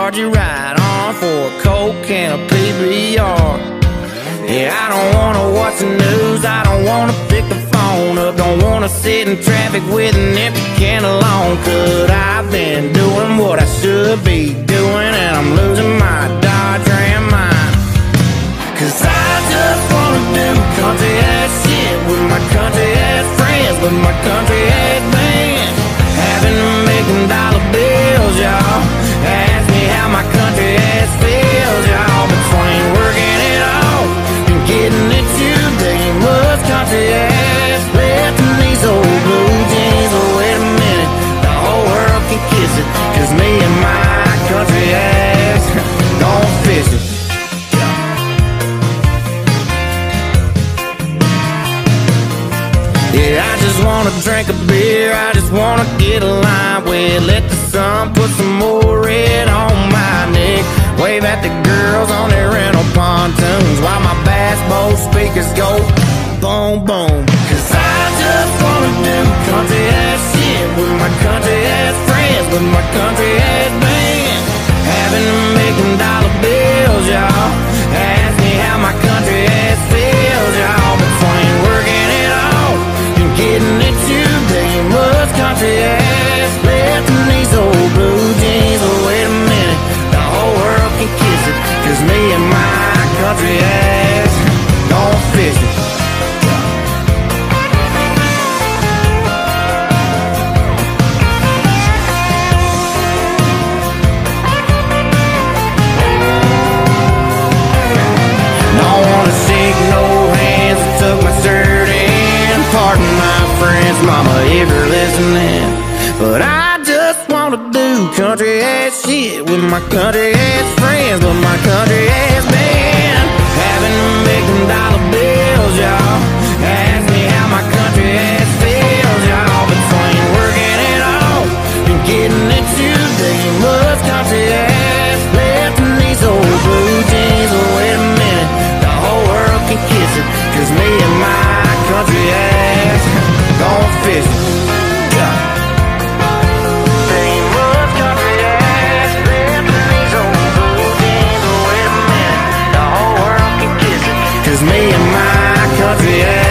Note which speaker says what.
Speaker 1: charge you right on for a Coke and a PBR. Yeah, I don't wanna watch the news, I don't wanna pick the phone up, don't wanna sit in traffic with an empty can alone. 'Cause I've been doing what I should be doing, and I'm losing my Dodge Ram mind. 'Cause I just wanna do country ass shit with my country ass friends, with my country ass band, having to make them dollar bills, y'all. Ask me how my country ass feels, y'all. Between working it off and getting it too damn much country ass left in these old blue jeans. Oh, wait a minute, the whole world can kiss it, 'cause me and my country ass gon' fish it. Yeah, I just wanna drink a beer, I just wanna get a line with, let the sun put some more red on my neck, wave at the girls on their rental pontoons while my bass bowl speakers go boom boom. 'Cause I just wanna do country ass shit with my country ass friends, with my country ass band, having to make them dollar bills, y'all. Ask me how my country ass feels, y'all. Between working it off and getting it too damn much country ass left in these old blue jeans. Oh, wait a minute, the whole world can kiss it, 'cause me and my country ass gon' fish it. Don't wanna shake no hands, tuck my shirt in. Pardon my friends, mama, if you're listening, but I just wanna do country ass shit with my country ass friends, with my country ass band, having to make them dollar bills, y'all. Ask me how my country ass feels, y'all. Between working it off and getting it too damn much country ass left in these old blue jeans. Oh, wait a minute, the whole world can kiss it, 'cause me and my country ass gon' fish it. Yeah. Damn much country ass left in these old blue jeans. Oh, wait a minute, the whole world can kiss it, 'cause me and my country ass